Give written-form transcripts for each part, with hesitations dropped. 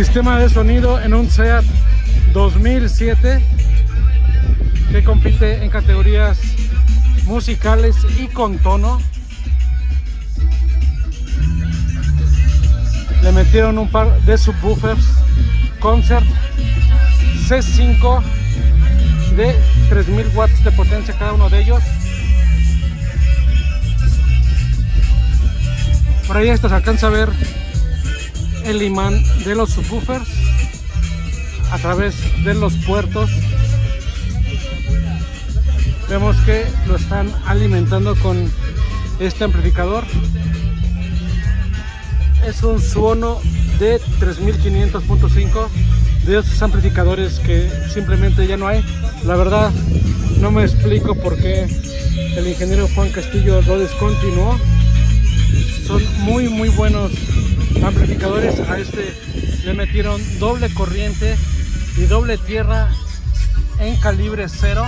sistema de sonido en un SEAT 2007 que compite en categorías musicales y con tono. Le metieron un par de subwoofers Concert C5 de 3000 watts de potencia cada uno de ellos. Por ahí esto se alcanza a ver el imán de los subwoofers a través de los puertos. Vemos que lo están alimentando con este amplificador. Es un Suono de 3500.5, de esos amplificadores que simplemente ya no hay. La verdad no me explico por qué el ingeniero Juan Castillo lo descontinuó. Son muy buenos amplificadores. A este le metieron doble corriente y doble tierra en calibre 0.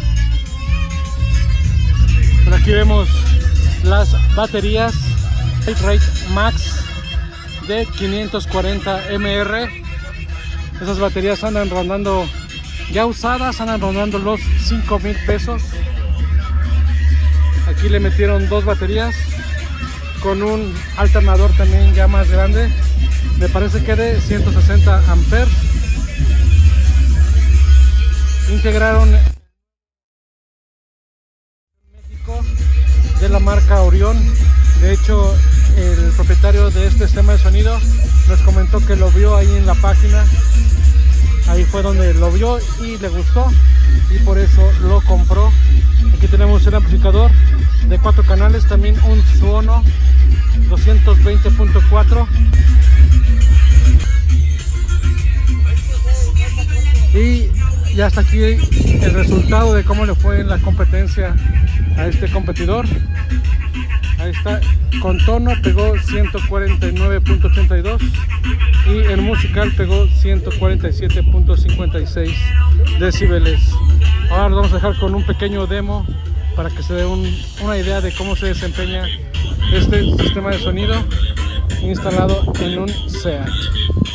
Por aquí vemos las baterías Rate Max de 540 mR. Esas baterías andan rondando, ya usadas, andan rondando los 5000 pesos. Aquí le metieron dos baterías con un alternador también ya más grande, me parece que de 160 amperes. Integraron de la marca Orión. De hecho, el propietario de este sistema de sonido nos comentó que lo vio ahí en la página. Ahí fue donde lo vio y le gustó y por eso lo compró. Aquí tenemos el amplificador de 4 canales, también un Suono 220.4. Y ya está aquí el resultado de cómo le fue en la competencia a este competidor. Ahí está, con tono pegó 149.82 y en musical pegó 147.56 decibeles. Ahora lo vamos a dejar con un pequeño demo para que se dé una idea de cómo se desempeña este sistema de sonido instalado en un SEAT.